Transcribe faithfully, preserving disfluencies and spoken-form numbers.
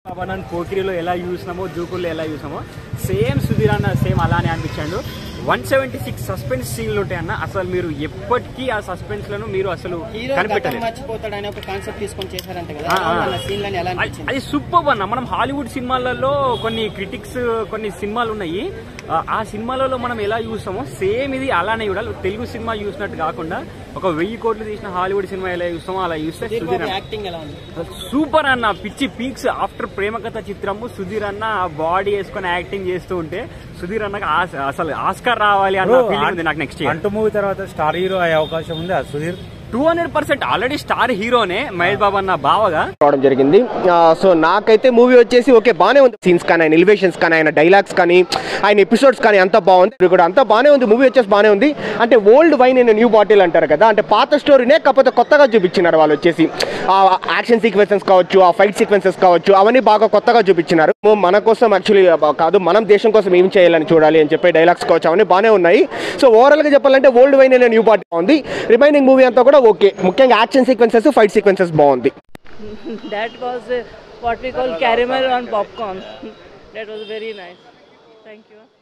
పవన్ పోకిరిలో ఎలా చూసినామో జూకుల్లో ఎలా చూసామో సేమ్ సుధీర్ అన్న సేమ్ అలానే అనిపించాడు. వన్ సెవెంటీ సిక్స్ సస్పెన్స్ సీన్లు ఉంటాయి అన్న. అసలు మీరు ఎప్పటికీ ఆ సస్పెన్స్ లను మీరు అసలు కనిపెట్టలేదు. అది సూపర్ అన్న. మనం హాలీవుడ్ సినిమాలలో కొన్ని క్రిటిక్స్ కొన్ని సినిమాలు ఉన్నాయి, ఆ సినిమాలలో మనం ఎలా చూస్తామో సేమ్ ఇది అలానే చూడాలి. తెలుగు సినిమా చూసినట్టు కాకుండా ఒక వెయ్యి కోట్లు తీసిన హాలీవుడ్ సినిమా ఎలా చూస్తామో అలా చూస్తే సుధీర్ సూపర్ అన్న. పిచ్చి పీక్స్. ఆఫ్టర్ ప్రేమ కథ చిత్రము సుధీర్ అన్న బాడీ వేసుకొని యాక్టింగ్ చేస్తూ ఉంటే సుధీర్ అన్నకు అసలు ఆస్కార్ రావాలి అన్న ఫీలింగ్ ఉంది నాకు. నెక్స్ట్ అంటూ మూవీ తర్వాత స్టార్ హీరో అయ్యే అవకాశం ఉంది Sudheer. Two hundred percent already star హీరోనే మహేష్ బాబు అన్న బావగా రావడం జరిగింది. సో నాకైతే మూవీ వచ్చేసి ఓకే బానే ఉంది. సీన్స్ కానీ ఆయన ఎలివేషన్స్ కానీ ఆయన డైలాగ్స్ కానీ ఆయన ఎపిసోడ్స్ కానీ అంతా బాగుంది కూడా అంతా బానే ఉంది. మూవీ వచ్చేసి బానే ఉంది. అంటే old wine in new bottle అంటారు కదా, అంటే పాత స్టోరీనే కాకపోతే కొత్తగా చూపించినారు వాళ్ళు వచ్చేసి. ఆ యాక్షన్ సీక్వెన్సెస్ కావచ్చు, ఆ ఫైట్ సీక్వెన్సెస్ కావచ్చు, అవన్నీ బాగా కొత్తగా చూపించినారు. మన కోసం యాక్చువల్లీ కాదు, మనం దేశం కోసం ఏం చేయాలని చూడాలి అని చెప్పి డైలాగ్స్ కావచ్చు అవన్నీ బానే ఉన్నాయి. సో ఓవరాల్ గా చెప్పాలంటే old wine in new bottle బాగుంది. రిమైనింగ్ మూవీ అంతా కూడా ఓకే. ముఖ్యంగా యాక్షన్ సీక్వెన్సెస్ ఫైట్ సీక్వెన్సెస్ బాగుంది. That was uh, what we call caramel on popcorn. That was very nice. Thank you.